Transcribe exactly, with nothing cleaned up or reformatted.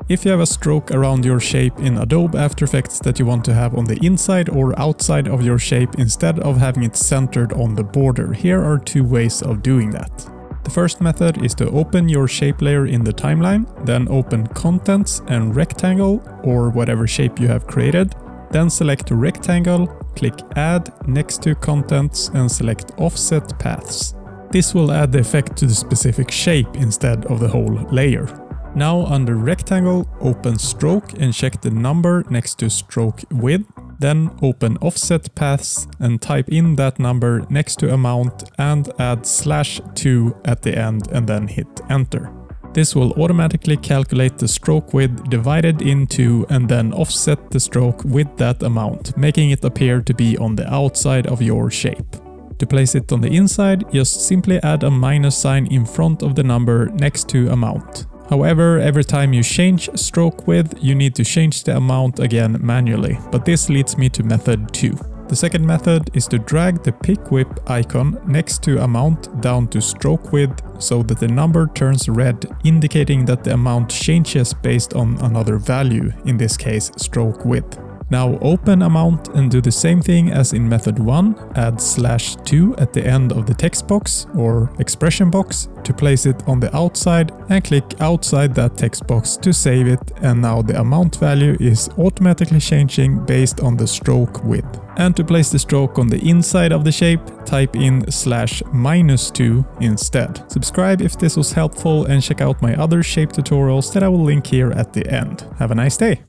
If you have a stroke around your shape in Adobe After Effects that you want to have on the inside or outside of your shape instead of having it centered on the border, here are two ways of doing that. The first method is to open your shape layer in the timeline, then open Contents and Rectangle or whatever shape you have created. Then select Rectangle, click Add next to Contents and select Offset Paths. This will add the effect to the specific shape instead of the whole layer. Now under Rectangle, open Stroke and check the number next to Stroke Width. Then open Offset Paths and type in that number next to Amount and add slash two at the end and then hit Enter. This will automatically calculate the stroke width divided into and then offset the stroke with that amount, making it appear to be on the outside of your shape. To place it on the inside, just simply add a minus sign in front of the number next to Amount. However, every time you change stroke width, you need to change the amount again manually, but this leads me to method two. The second method is to drag the pick whip icon next to Amount down to stroke width so that the number turns red, indicating that the amount changes based on another value, in this case stroke width. Now open Amount and do the same thing as in method one, add slash two at the end of the text box or expression box to place it on the outside and click outside that text box to save it, and now the amount value is automatically changing based on the stroke width. And to place the stroke on the inside of the shape, type in slash minus two instead. Subscribe if this was helpful and check out my other shape tutorials that I will link here at the end. Have a nice day!